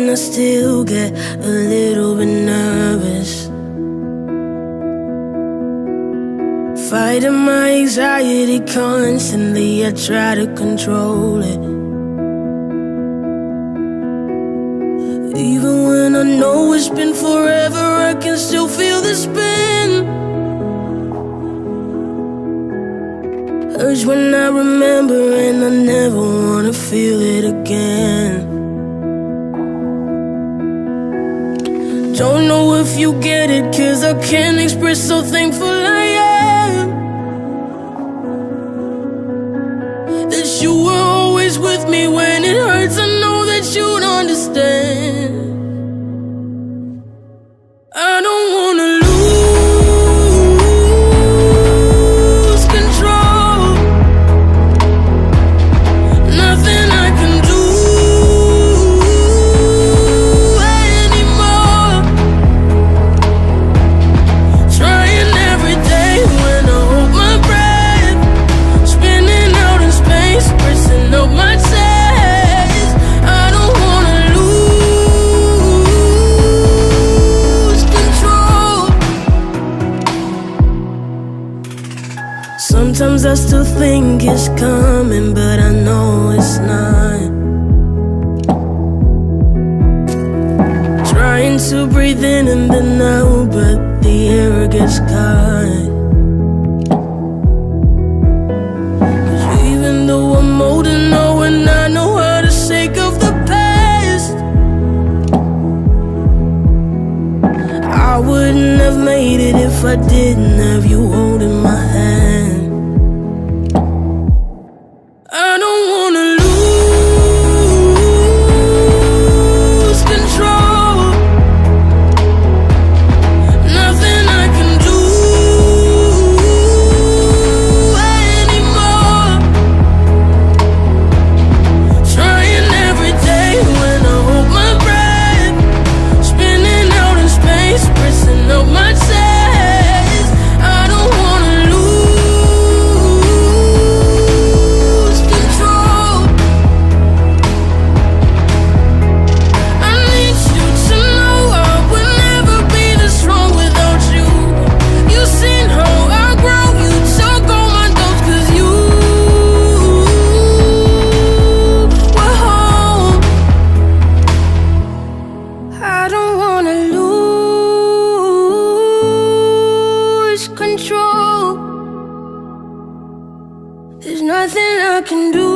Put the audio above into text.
I still get a little bit nervous. Fighting my anxiety constantly, I try to control it. Even when I know it's been forever, I can still feel the spin. Urge when I remember, and I never wanna feel it again. Don't know if you get it, 'cause I can't express how thankful I am that you were always with me when it hurts. I know that you'd understand. I don't wanna lose control. Nothing I can do anymore. Trying every day when I hold my breath, spinning out in space, pressing up my chest. I don't wanna lose control. Sometimes I still think it's coming, but I know it's not. Trying to breathe in and then out, but the air gets caught. 'Cause even though I'm older now and I know how to shake off the past, I wouldn't have made it if I didn't have you holding my hand. I don't wanna lose control. Nothing I can do anymore. Trying every day when I hold my breath, spinning out in space, pressing up my chest. I don't wanna lose control. I need you to know I would never be this strong without you. You've seen how I grow, you took all my doubts, 'cause you were home. I don't wanna lose control. There's nothing I can do